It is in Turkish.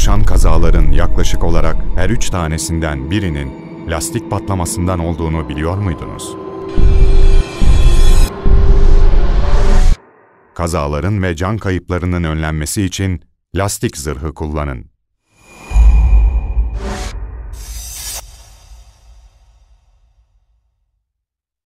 oluşan kazaların yaklaşık olarak her 3 tanesinden birinin lastik patlamasından olduğunu biliyor muydunuz? Kazaların ve can kayıplarının önlenmesi için lastik zırhı kullanın.